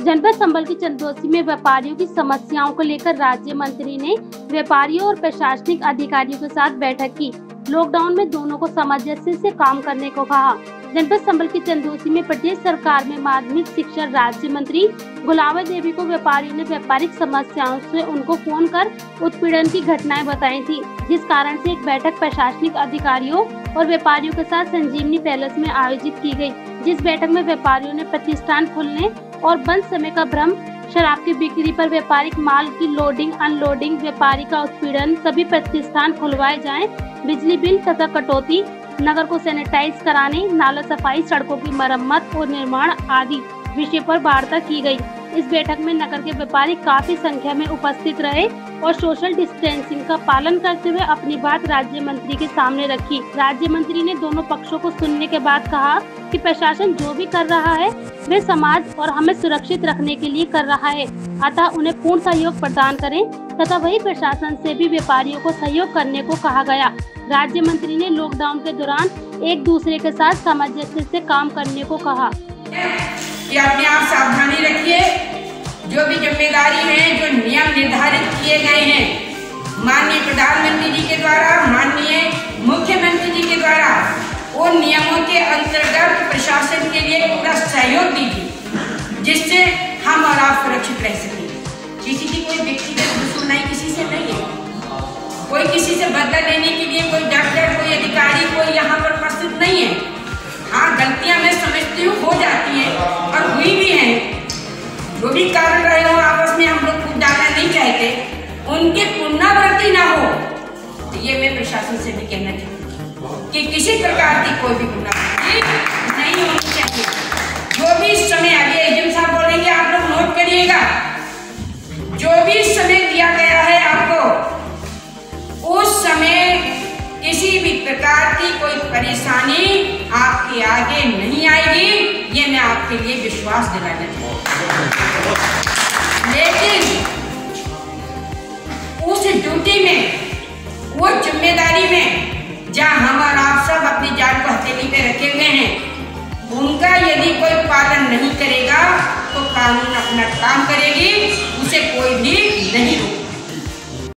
जनपद संबल के चंदोसी में व्यापारियों की समस्याओं को लेकर राज्य मंत्री ने व्यापारियों और प्रशासनिक अधिकारियों के साथ बैठक की। लॉकडाउन में दोनों को सामंजस्य से काम करने को कहा। जनपद संबल के चंदोसी में प्रदेश सरकार में माध्यमिक शिक्षा राज्य मंत्री गुलाबा देवी को व्यापारियों ने व्यापारिक समस्याओं से उनको फोन कर उत्पीड़न की घटनाएं बताई थी, जिस कारण से एक बैठक प्रशासनिक अधिकारियों और व्यापारियों के साथ संजीवनी पैलेस में आयोजित की गई। जिस बैठक में व्यापारियों ने प्रतिष्ठान खुलने और बंद समय का भ्रम, शराब की बिक्री पर व्यापारिक माल की लोडिंग अनलोडिंग, व्यापारी का उत्पीड़न, सभी प्रतिष्ठान खुलवाए जाएं, बिजली बिल तथा कटौती, नगर को सैनिटाइज कराने, नाला सफाई, सड़कों की मरम्मत और निर्माण आदि विषय पर वार्ता की गई। इस बैठक में नगर के व्यापारी काफी संख्या में उपस्थित रहे और सोशल डिस्टेंसिंग का पालन करते हुए अपनी बात राज्य मंत्री के सामने रखी। राज्य मंत्री ने दोनों पक्षों को सुनने के बाद कहा कि प्रशासन जो भी कर रहा है वे समाज और हमें सुरक्षित रखने के लिए कर रहा है, अतः उन्हें पूर्ण सहयोग प्रदान करें तथा वही प्रशासन से भी व्यापारियों को सहयोग करने को कहा गया। राज्य मंत्री ने लॉकडाउन के दौरान एक दूसरे के साथ सामंजस्य से काम करने को कहा कि अपने आप सावधानी रखिए। जो भी जिम्मेदारी है, जो नियम निर्धारित किए गए हैं माननीय प्रधानमंत्री जी के द्वारा, माननीय मुख्यमंत्री जी के द्वारा, उन नियमों के अंतर्गत प्रशासन के लिए पूरा सहयोग दीजिए, जिससे हम और आप सुरक्षित रह सकें। किसी की कोई व्यक्तिगत दुश्मनी किसी से नहीं है, कोई किसी से बदला लेने के लिए कोई डॉक्टर, कोई अधिकारी, कोई यहाँ पर उपस्थित नहीं है। हाँ, गलतियां मैं समझती हूँ हो जाती हैं और हुई भी हैं। जो भी कारण रहे हो, आपस में हम लोग कुछ डालना नहीं चाहते, उनकी पुनरावृत्ति ना हो, तो ये मैं प्रशासन से भी कहना चाहती हूँ कि किसी प्रकार की कोई भी पुनरावृत्ति नहीं होनी चाहिए। जो भी समय अभी एजेंट साहब बोलेंगे, आप लोग नोट करिएगा, जो भी समय दिया गया है आपको, उस समय किसी भी प्रकार की कोई परेशानी आपके आगे नहीं आएगी, ये मैं आपके लिए विश्वास दिलाना चाहूँगा। लेकिन उस ड्यूटी में, वो जिम्मेदारी में जहाँ हम और आप सब अपनी जान को हथेली पे रखे हुए हैं, उनका यदि कोई पालन नहीं करेगा तो कानून अपना काम करेगी, उसे कोई भी नहीं रोकेगा।